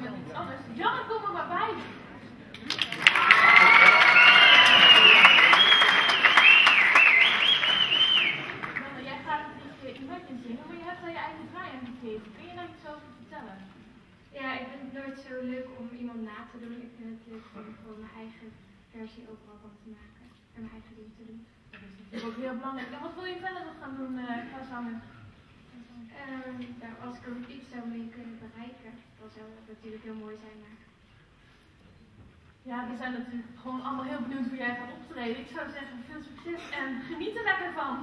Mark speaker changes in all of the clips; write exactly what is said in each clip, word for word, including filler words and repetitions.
Speaker 1: met iets anders. Jan, kom er maar bij. Janne, jij gaat het Imagine zingen, maar je hebt al je eigen draai aangegeven. Kun je daar iets over vertellen?
Speaker 2: Ja, ik vind het nooit zo leuk om iemand na te doen. Ik vind het leuk om gewoon mijn eigen versie overal van te maken en mijn eigen ding te doen.
Speaker 1: Dat is natuurlijk ook heel belangrijk. En wat wil je verder nog gaan doen uh, qua zangen?
Speaker 2: Um, nou, als ik er iets zou mee kunnen bereiken, dan zou dat natuurlijk heel mooi zijn. Maar...
Speaker 1: Ja, we zijn natuurlijk gewoon allemaal heel benieuwd hoe jij gaat optreden. Ik zou zeggen, veel succes en geniet er lekker van.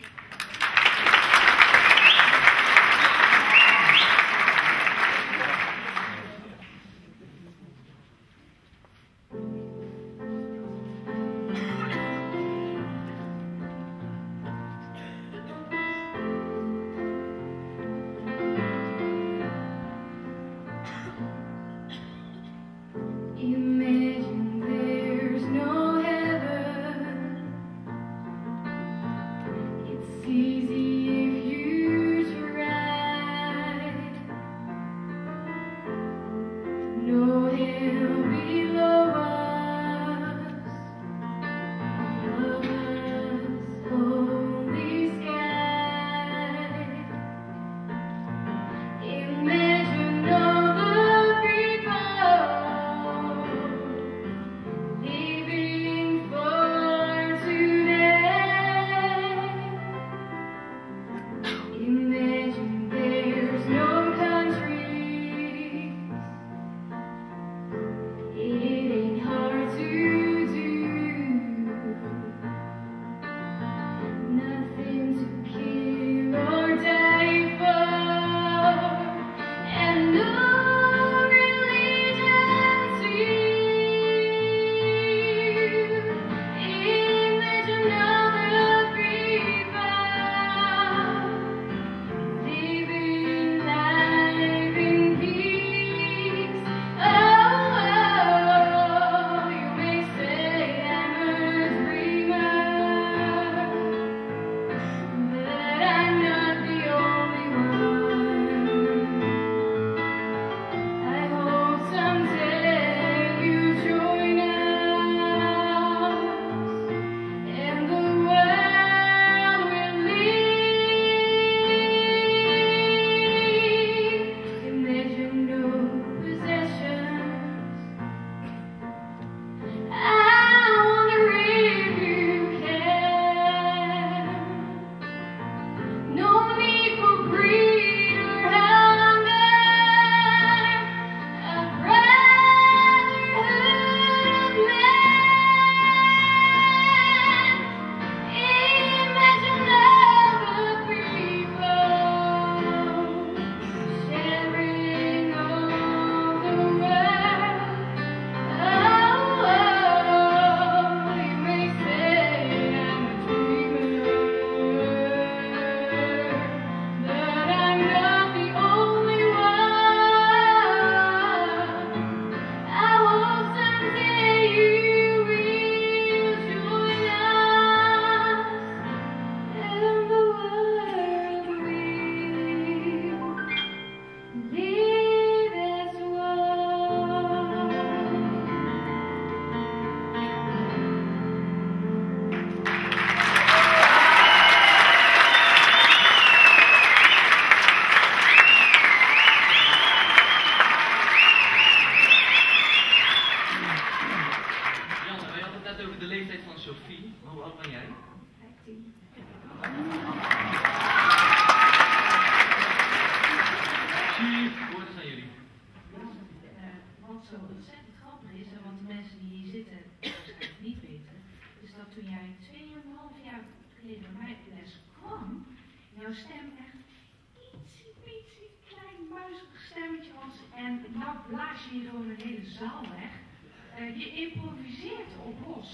Speaker 3: Jouw stem echt ietsie, ietsie, klein, muizig stemmetje was. En nou blaas je hier gewoon een hele zaal weg. Uh, je improviseert op los.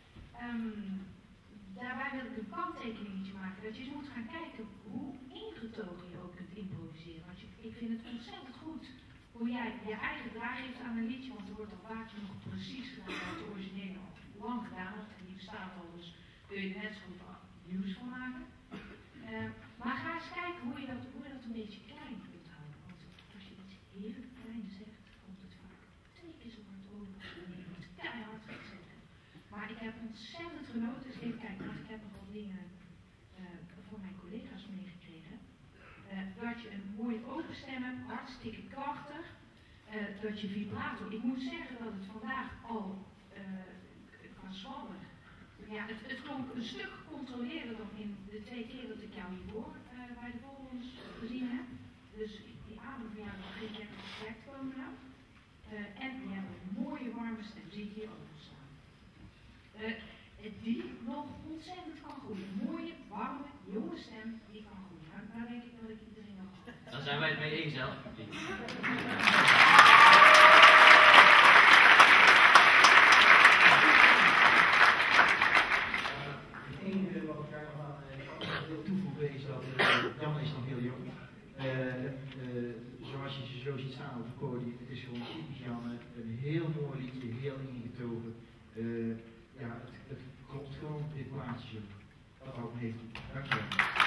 Speaker 3: Um, daarbij wil ik een kanttekeningetje maken. Dat je eens moet gaan kijken hoe ingetogen je ook kunt improviseren. Want je, ik vind het ontzettend goed hoe jij je eigen draai geeft aan een liedje. Want er wordt al vaak nog precies gedaan wat de originele al lang gedaan wordt. En die bestaat al, dus kun je er net zo goed nieuws van maken. Uh, maar ga eens kijken hoe je, dat, hoe je dat een beetje klein kunt houden. Want als je iets heel klein zegt, komt het dingen uh, van mijn collega's meegekregen. Uh, dat je een mooie open stem hebt, hartstikke krachtig. Uh, dat je vibrato. Ik moet zeggen dat het vandaag al uh, qua zwallen. Ja, het, het klonk een stuk gecontroleerder dan in de twee keer dat ik jou hiervoor uh, bij de volgende gezien heb. Dus die adem van jou nog geen lekker perfect komen nou. Uh, en je hebt een mooie warme stem, zie ik hier ook nog staan. Uh, die nog ontzettend kan groeien. Mooie, warme, jonge stem, die kan groeien. Nou, nou denk ik dat ik iedereen nog had.
Speaker 4: Dan zijn wij het mee eens, hè?
Speaker 5: Het enige wat ik daar nog aan uh, wil toevoegen is dat uh, Jan is nog heel jong. Uh, uh, zoals je ze zo ziet staan op het podium, het is gewoon typisch Janne, een heel mooi liedje, heel ingetogen. Uh, ja, het, het klopt gewoon dit plaatje. Dat ook heeft. Dank je wel.